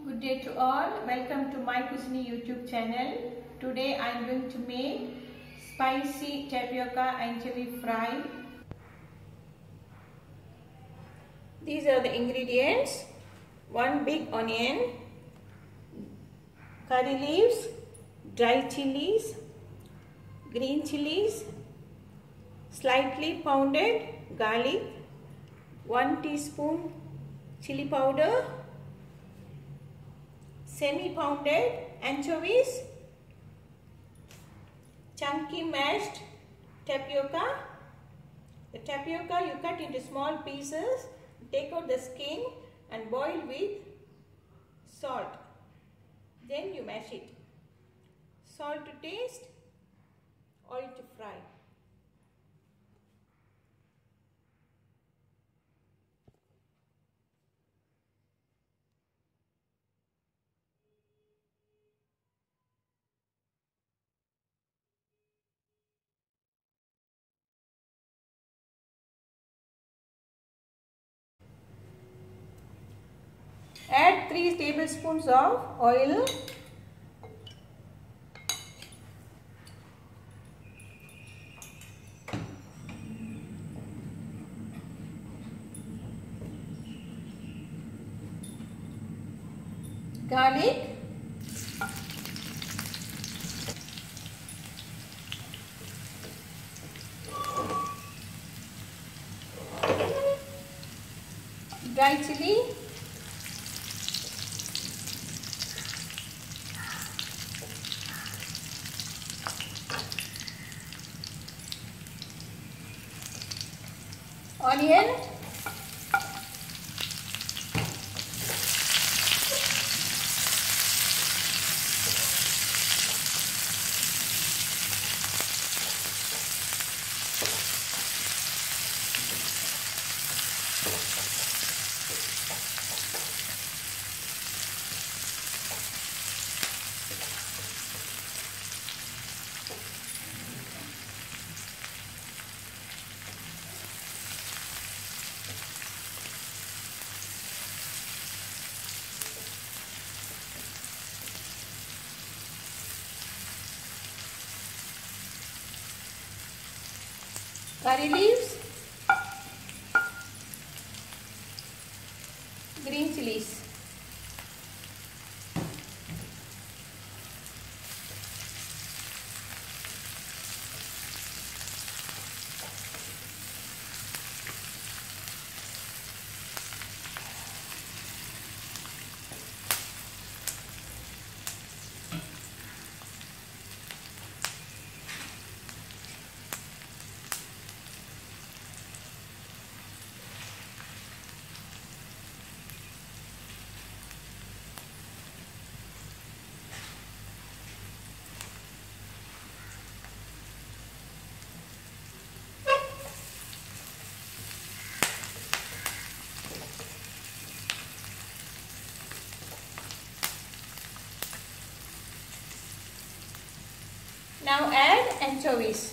Good day to all. Welcome to My Cuisine YouTube channel. Today I am going to make spicy tapioca anchovy fry. These are the ingredients: 1 big onion, curry leaves, dry chilies, green chilies, slightly pounded garlic, 1 teaspoon chili powder, semi-pounded anchovies, chunky mashed tapioca. The tapioca you cut into small pieces, take out the skin and boil with salt. Then you mash it. Salt to taste, oil to fry. Add 3 tablespoons of oil. Garlic. Dry chili. Onion. Curry leaves, green chilies, Now add anchovies.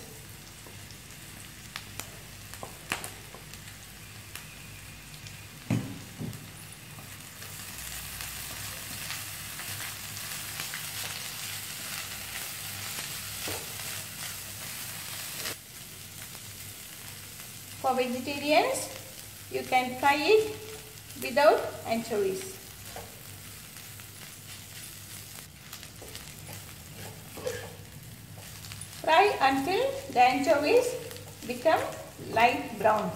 For vegetarians, you can fry it without anchovies. Fry until the anchovies become light brown.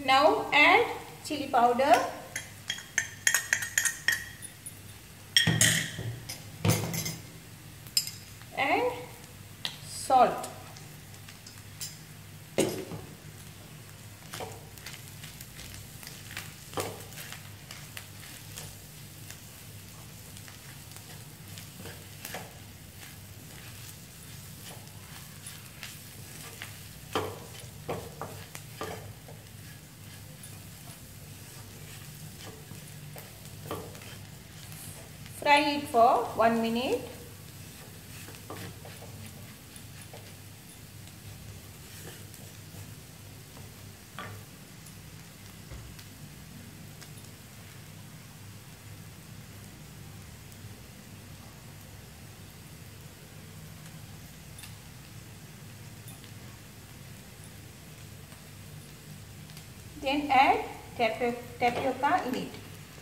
Now add chili powder and salt. Fry it for 1 minute. Then add tapioca in it.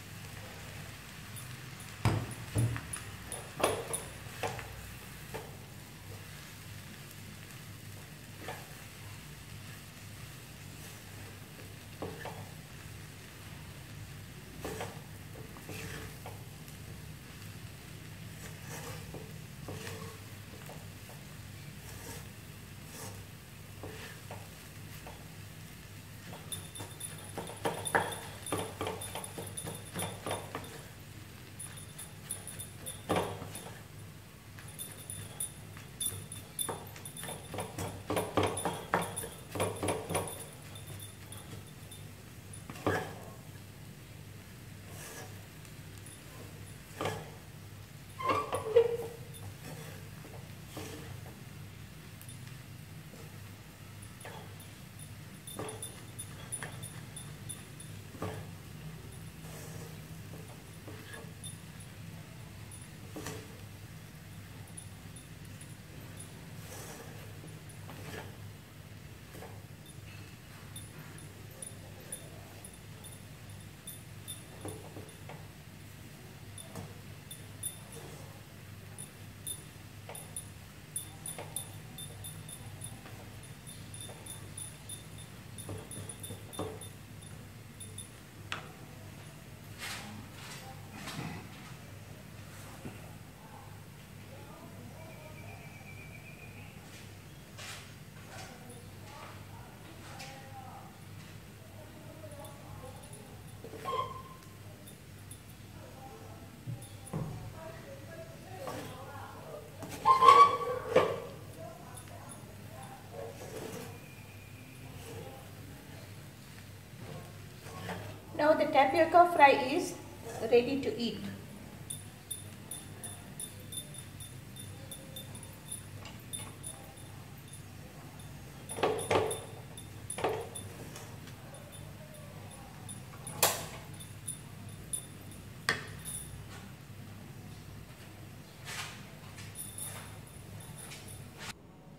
Now the tapioca fry is ready to eat.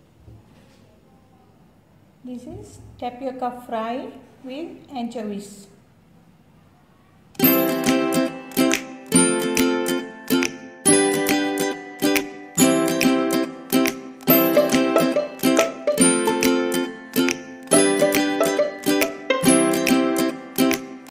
This is tapioca fry with anchovies.